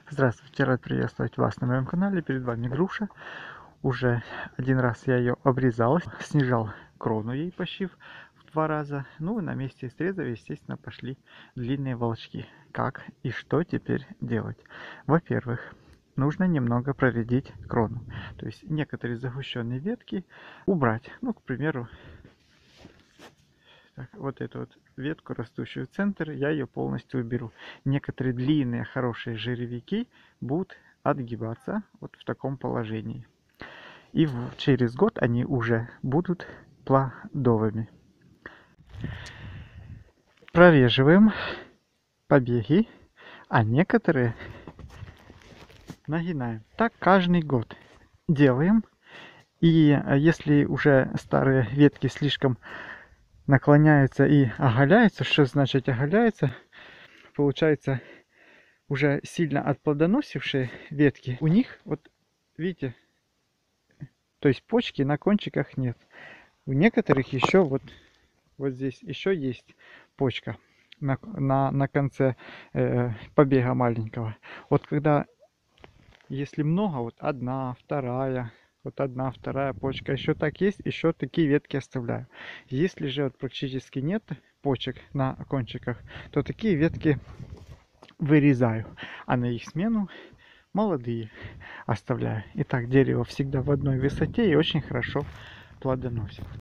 Здравствуйте, рад приветствовать вас на моем канале. Перед вами груша. Уже один раз я ее обрезал, снижал крону ей, пощив в 2 раза. Ну и на месте среза, естественно, пошли длинные волочки. Как и что теперь делать? Во-первых, нужно немного проредить крону. То есть некоторые загущенные ветки убрать. Ну, к примеру, так, вот эту вот ветку, растущую в центр, я ее полностью уберу. Некоторые длинные хорошие жеревики будут отгибаться вот в таком положении. И через год они уже будут плодовыми. Прореживаем побеги, а некоторые нагинаем. Так каждый год делаем. И если уже старые ветки слишком наклоняются и оголяются, что значит оголяются? Получается, уже сильно отплодоносившие ветки, у них, вот видите, то есть почки на кончиках нет. У некоторых еще вот здесь еще есть почка на конце побега маленького. Вот когда, если много, вот одна, вторая почка, еще так есть, еще такие ветки оставляю. Если же вот практически нет почек на кончиках, то такие ветки вырезаю, а на их смену молодые оставляю. Итак, дерево всегда в одной высоте и очень хорошо плодоносит.